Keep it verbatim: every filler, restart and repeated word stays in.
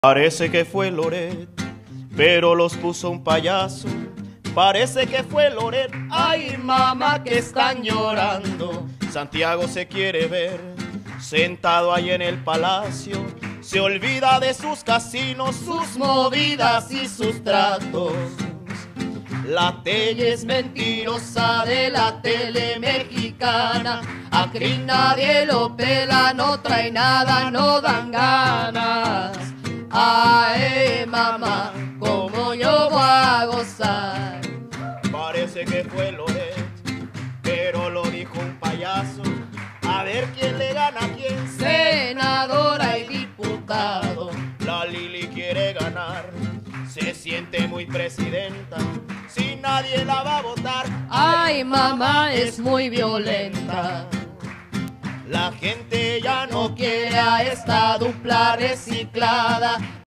Parece que fue Loret, pero los puso un payaso. Parece que fue Loret, ay mamá que están llorando. Santiago se quiere ver sentado ahí en el palacio. Se olvida de sus casinos, sus movidas y sus tratos. La tele es mentirosa de la tele mexicana. A Cris nadie lo pela, no trae nada, no dan ganas. Ay, mamá, como yo voy a gozar. Parece que fue Loret, pero lo dijo un payaso. A ver quién le gana a quién, senadora y diputado. La Lili quiere ganar, se siente muy presidenta. Si nadie la va a votar, ay, mamá es muy violenta. La gente ya no quiere a esta dupla reciclada.